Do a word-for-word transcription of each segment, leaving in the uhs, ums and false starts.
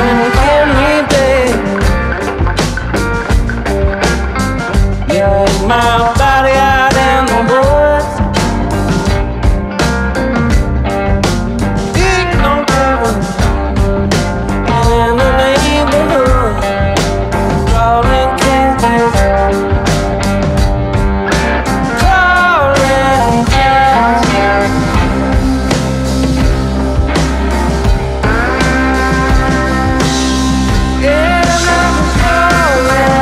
and give me, babe. Yeah, my body out in the woods. Big no difference in the neighborhood. Crawling Kingsnake, crawling Kingsnake. Yeah, I'm crawling.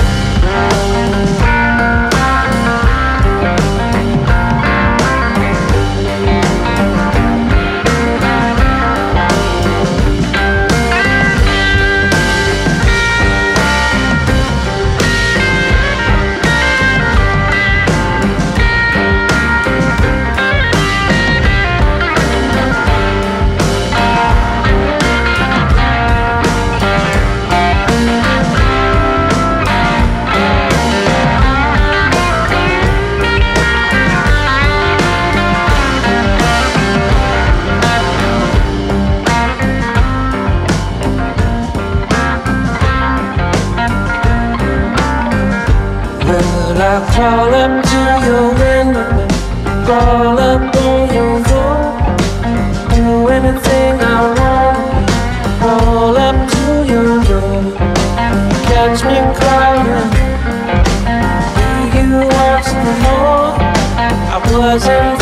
Will I crawl up to your window, crawl up on your floor, do anything I want, crawl up to your door, catch me crying, do you want some more? I wasn't